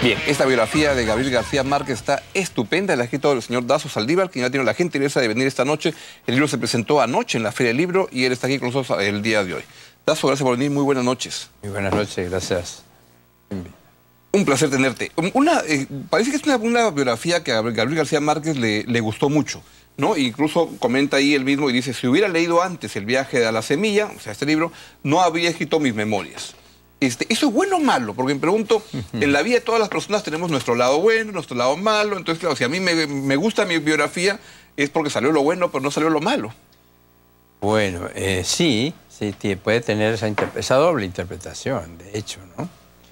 Bien, esta biografía de Gabriel García Márquez está estupenda, la ha escrito el señor Dazo Saldívar, quien ha tenido la gentileza de venir esta noche. El libro se presentó anoche en la Feria del Libro y él está aquí con nosotros el día de hoy. Dazo, gracias por venir, muy buenas noches. Muy buenas noches, gracias. Un placer tenerte. Parece que es una biografía que a Gabriel García Márquez le gustó mucho, ¿no? Incluso comenta ahí él mismo y dice, si hubiera leído antes El viaje a la semilla, o sea, este libro, no habría escrito mis memorias. ¿Eso es bueno o malo? Porque me pregunto, en la vida de todas las personas tenemos nuestro lado bueno, nuestro lado malo. Entonces, claro, si a mí me gusta mi biografía, es porque salió lo bueno, pero no salió lo malo. Bueno, sí, puede tener esa doble interpretación, de hecho, ¿no?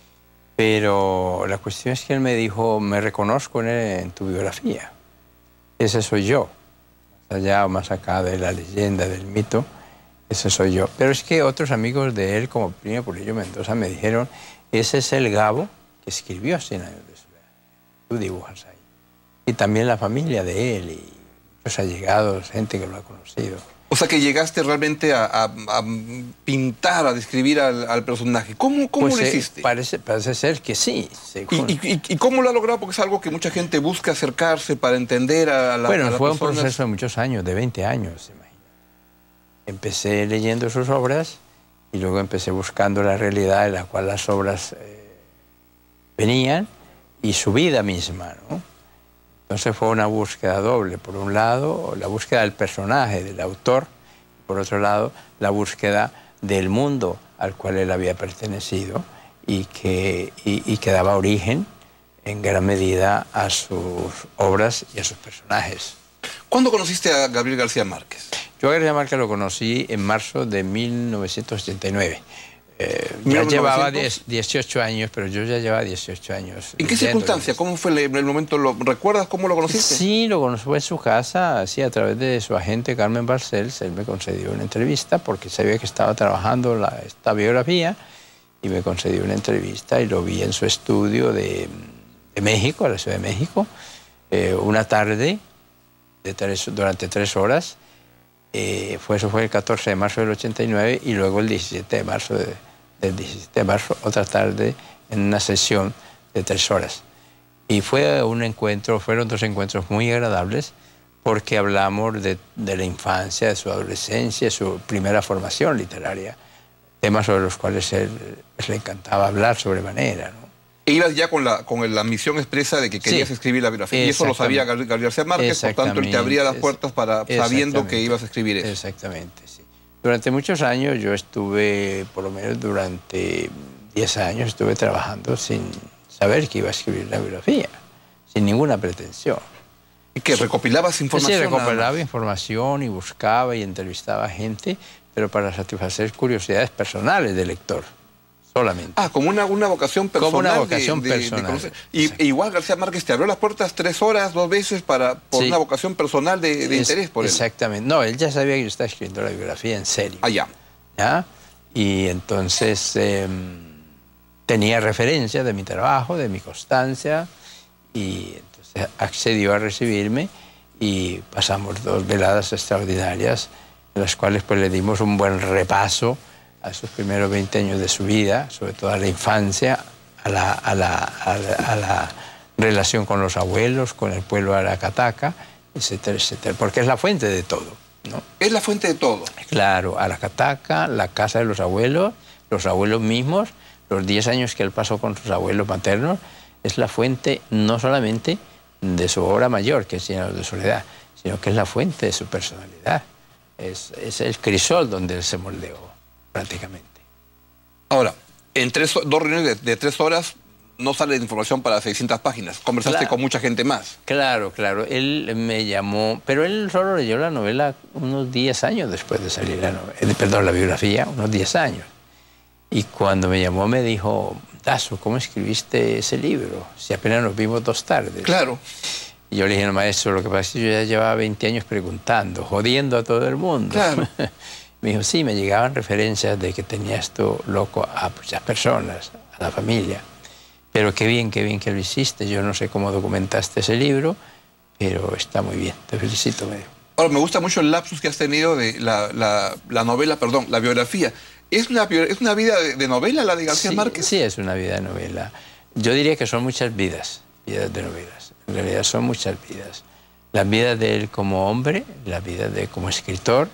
Pero la cuestión es que él me dijo, me reconozco en tu biografía. Ese soy yo. Más allá o más acá de la leyenda, del mito, ese soy yo. Pero es que otros amigos de él, como Plinio Pulido Mendoza, me dijeron, ese es el Gabo que escribió 100 años de soledad. Tú dibujas ahí. Y también la familia de él y muchos allegados, gente que lo ha conocido. O sea, que llegaste realmente a pintar, a describir al personaje. ¿Cómo pues, lo hiciste? Parece ser que sí. ¿Y cómo lo ha logrado? Porque es algo que mucha gente busca acercarse para entender a la Bueno, fue personas. Un proceso de muchos años, de 20 años, imagínate. Empecé leyendo sus obras y luego empecé buscando la realidad en la cual las obras venían y su vida misma, ¿no? Entonces fue una búsqueda doble. Por un lado, la búsqueda del personaje, del autor. Por otro lado, la búsqueda del mundo al cual él había pertenecido y que daba origen en gran medida a sus obras y a sus personajes. ¿Cuándo conociste a Gabriel García Márquez? Yo a García Márquez lo conocí en marzo de 1989. Ya llevaba 18 años, pero yo ya llevaba 18 años. ¿En qué circunstancia? ¿Cómo fue el momento? ¿Recuerdas cómo lo conociste? Sí, lo conocí en su casa, sí, a través de su agente Carmen Barcells. Él me concedió una entrevista porque sabía que estaba trabajando esta biografía y me concedió una entrevista y lo vi en su estudio de México, a la Ciudad de México, una tarde durante 3 horas. Eso fue el 14 de marzo del 89 y luego el 17 de marzo del 17 de marzo, otra tarde en una sesión de 3 horas. Y fueron 2 encuentros muy agradables porque hablamos de la infancia, de su adolescencia, de su primera formación literaria, temas sobre los cuales él le encantaba hablar sobremanera, ¿no? E ibas ya con la misión expresa de que querías escribir la biografía. Y eso lo sabía Gabriel García Márquez, por tanto él te abría las puertas sabiendo que ibas a escribir eso. Exactamente, sí. Durante muchos años yo estuve, por lo menos durante 10 años, estuve trabajando sin saber que iba a escribir la biografía, sin ninguna pretensión. ¿Y que recopilabas información? Sí, recopilaba información y buscaba y entrevistaba a gente, pero para satisfacer curiosidades personales del lector. Solamente. Ah, como una vocación personal. Como una vocación personal. Y igual García Márquez te abrió las puertas 3 horas, 2 veces por una vocación personal de interés por él. Exactamente. No, él ya sabía que yo estaba escribiendo la biografía en serio. Ah, ya. ¿Ya? Y entonces tenía referencia de mi trabajo, de mi constancia, y entonces accedió a recibirme y pasamos 2 veladas extraordinarias en las cuales pues le dimos un buen repaso a sus primeros 20 años de su vida, sobre todo a la infancia, a la relación con los abuelos, con el pueblo Aracataca, etcétera, etcétera, porque es la fuente de todo, ¿no? Es la fuente de todo. Claro, Aracataca, la casa de los abuelos mismos, los 10 años que él pasó con sus abuelos maternos, es la fuente no solamente de su obra mayor, que es 100 años de soledad, sino que es la fuente de su personalidad. Es el crisol donde él se moldeó, prácticamente. Ahora, en 2 reuniones de 3 horas no sale información para 600 páginas. Conversaste con mucha gente más. Claro. Él me llamó, pero él solo leyó la novela unos 10 años después de salir la biografía, unos 10 años. Y cuando me llamó me dijo, Dazo, ¿cómo escribiste ese libro? Si apenas nos vimos 2 tardes. Claro. Y yo le dije, no, maestro, lo que pasa es que yo ya llevaba 20 años preguntando, jodiendo a todo el mundo. Claro. Me dijo, sí, me llegaban referencias de que tenía esto loco a muchas personas, a la familia. Pero qué bien que lo hiciste. Yo no sé cómo documentaste ese libro, pero está muy bien. Te felicito, me dijo. Ahora, me gusta mucho el lapsus que has tenido de la biografía. ¿Es una vida de novela la de García Márquez? Sí, es una vida de novela. Yo diría que son muchas vidas de novelas. En realidad son muchas vidas. La vida de él como hombre, la vida de él como escritor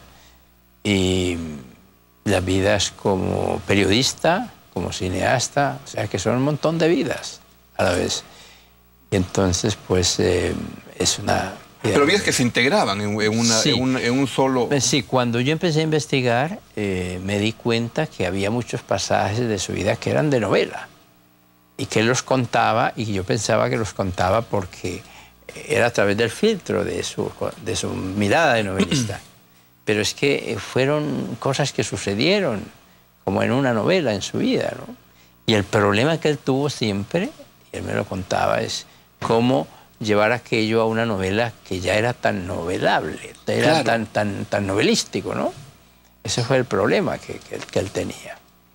y las vidas como periodista, como cineasta. O sea, que son un montón de vidas a la vez. Y entonces, pues, es una... Pero vidas que se integraban en un solo... Sí, cuando yo empecé a investigar, me di cuenta que había muchos pasajes de su vida que eran de novela. Y que él los contaba, y yo pensaba que los contaba porque era a través del filtro de su mirada de novelista. Pero es que fueron cosas que sucedieron, como en una novela en su vida, ¿no? Y el problema que él tuvo siempre, y él me lo contaba, es cómo llevar aquello a una novela que ya era tan novelable, era claro, tan novelístico, ¿no? Ese fue el problema que él tenía.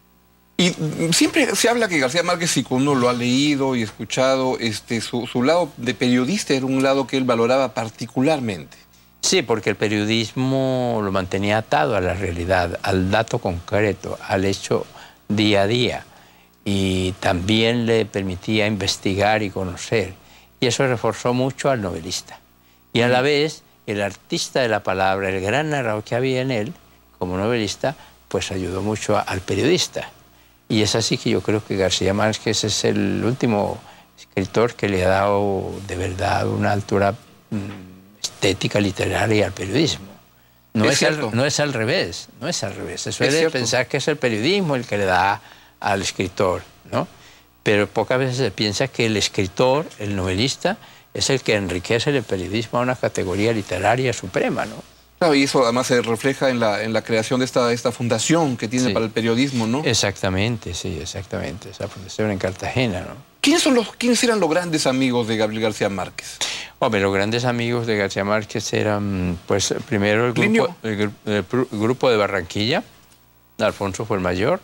Y siempre se habla que García Márquez, si uno lo ha leído y escuchado, su lado de periodista era un lado que él valoraba particularmente. Sí, porque el periodismo lo mantenía atado a la realidad, al dato concreto, al hecho día a día. Y también le permitía investigar y conocer. Y eso reforzó mucho al novelista. Y a la vez, el artista de la palabra, el gran narrador que había en él, como novelista, pues ayudó mucho al periodista. Y es así que yo creo que García Márquez es el último escritor que le ha dado de verdad una altura estética, literaria al periodismo. No es al revés, no es al revés. Se suele pensar que es el periodismo el que le da al escritor, ¿no? Pero pocas veces se piensa que el escritor, el novelista, es el que enriquece el periodismo a una categoría literaria suprema, ¿no? Claro, y eso además se refleja en la creación de esta fundación que tiene para el periodismo, ¿no? Exactamente, sí, exactamente. Esa fundación en Cartagena, ¿no? ¿Quiénes eran los grandes amigos de Gabriel García Márquez? Hombre, los grandes amigos de García Márquez eran, pues, primero el grupo de Barranquilla. Alfonso fue el mayor.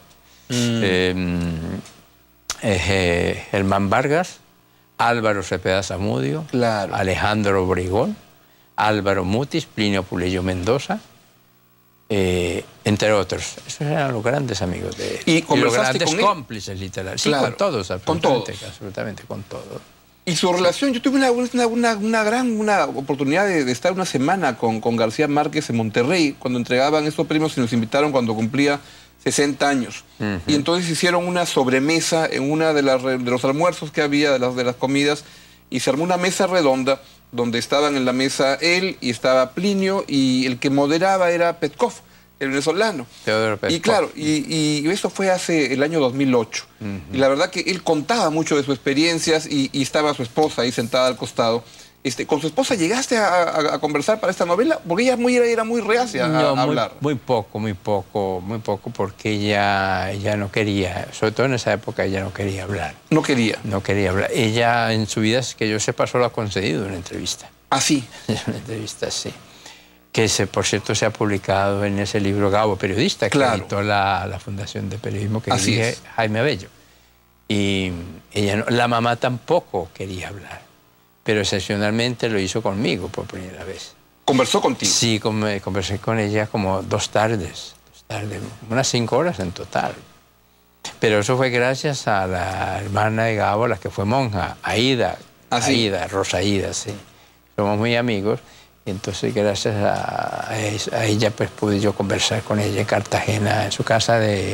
Germán Vargas, Álvaro Cepeda Zamudio, Alejandro Obregón, Álvaro Mutis, Plinio Puleyo Mendoza, entre otros. Esos eran los grandes amigos de él. Y los grandes cómplices literarios. Sí, con todos, absolutamente con todos. Y su relación, yo tuve una gran oportunidad de estar una semana con García Márquez en Monterrey, cuando entregaban estos premios y nos invitaron cuando cumplía 60 años. Y entonces hicieron una sobremesa en una de los almuerzos que había, de las comidas, y se armó una mesa redonda donde estaban en la mesa él y estaba Plinio, y el que moderaba era Petkov, el venezolano. Teodoro Petkov. Y claro, y eso fue hace el año 2008. Y la verdad que él contaba mucho de sus experiencias y estaba su esposa ahí sentada al costado. ¿Con su esposa llegaste a conversar para esta novela? Porque ella era muy reacia a hablar. Muy poco, porque ella no quería, sobre todo en esa época, ella no quería hablar. No quería. No quería hablar. Ella en su vida, que yo sepa, solo ha concedido una entrevista. ¿Ah, sí? Una entrevista, sí. Que, por cierto, se ha publicado en ese libro Gabo Periodista, que editó la Fundación de Periodismo que dirige Jaime Abello. Y ella la mamá tampoco quería hablar. Pero excepcionalmente lo hizo conmigo por primera vez. ¿Conversó contigo? Sí, conversé con ella como dos tardes, unas 5 horas en total. Pero eso fue gracias a la hermana de Gabo, la que fue monja, Aida, Rosa Aida, sí. Somos muy amigos, y entonces gracias a ella pues pude yo conversar con ella en Cartagena, en su casa de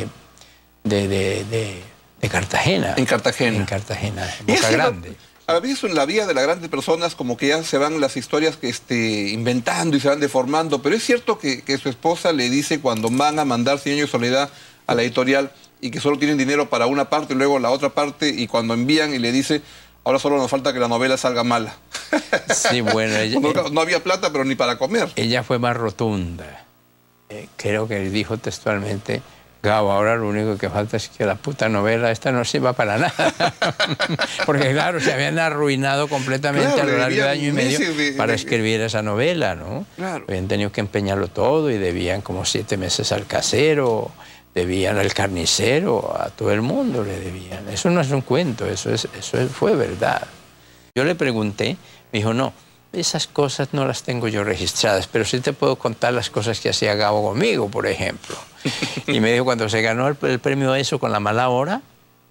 Cartagena. En Cartagena. En Cartagena, en Boca Grande. A veces en la vida de las grandes personas como que ya se van las historias inventando y se van deformando, pero es cierto que su esposa le dice cuando van a mandar 100 años de soledad a la editorial y que solo tienen dinero para una parte y luego la otra parte, y cuando envían y le dice, ahora solo nos falta que la novela salga mala. Sí, bueno, ella, no había plata, pero ni para comer. Ella fue más rotunda. Creo que dijo textualmente, Gabo, ahora lo único que falta es que la puta novela esta no sirva para nada. Porque claro, se habían arruinado completamente a lo largo de año y medio para escribir esa novela, ¿no? Claro. Habían tenido que empeñarlo todo y debían como 7 meses al casero, debían al carnicero, a todo el mundo le debían. Eso no es un cuento, eso fue verdad. Yo le pregunté, me dijo, no, esas cosas no las tengo yo registradas, pero sí te puedo contar las cosas que hacía Gabo conmigo, por ejemplo. Y me dijo, cuando se ganó el premio eso con La mala hora,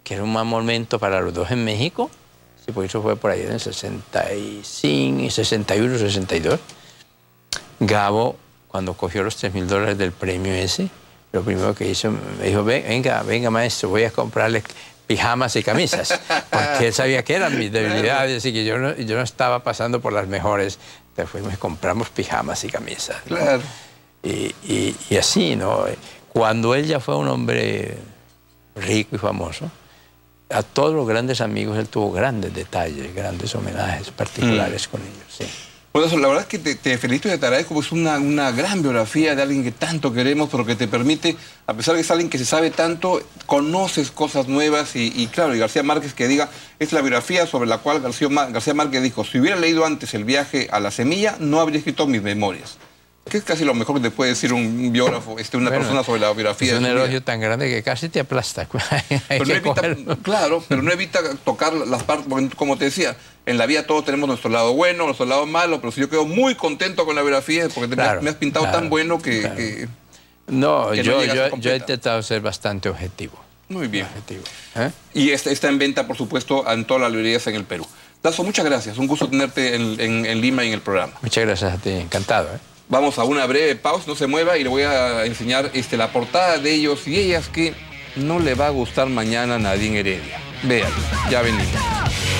que era un mal momento para los dos en México. Sí, porque eso fue por ahí en el 65, 61, 62. Gabo, cuando cogió los $3.000 del premio ese, lo primero que hizo, me dijo, venga maestro, voy a comprarle pijamas y camisas, porque él sabía que eran mis debilidades y que yo no estaba pasando por las mejores. Entonces fuimos y compramos pijamas y camisas, ¿no? Claro. Y así, ¿no? Cuando él ya fue un hombre rico y famoso, a todos los grandes amigos él tuvo grandes detalles, grandes homenajes particulares con ellos, sí. Bueno, la verdad es que te felicito y te agradezco, porque es una gran biografía de alguien que tanto queremos, pero que te permite, a pesar de que es alguien que se sabe tanto, conoces cosas nuevas y claro, y García Márquez que diga, es la biografía sobre la cual García Márquez dijo, si hubiera leído antes El viaje a la semilla, no habría escrito mis memorias. Que es casi lo mejor que te puede decir un biógrafo, una persona sobre la biografía. Es un elogio tan grande que casi te aplasta. Pero no evita, claro, pero no evita tocar las partes, porque como te decía, en la vida todos tenemos nuestro lado bueno, nuestro lado malo, pero si yo quedo muy contento con la biografía, porque claro, me has pintado tan bueno que... Claro. que no, que yo he intentado ser bastante objetivo. Muy bien. Objetivo. Y está en venta, por supuesto, en todas las librerías en el Perú. Lazo, muchas gracias. Un gusto tenerte en Lima y en el programa. Muchas gracias a ti. Encantado. Vamos a una breve pausa, no se mueva, y le voy a enseñar la portada de ellos y ellas que no le va a gustar mañana a Nadine Heredia. Vean, ya venimos.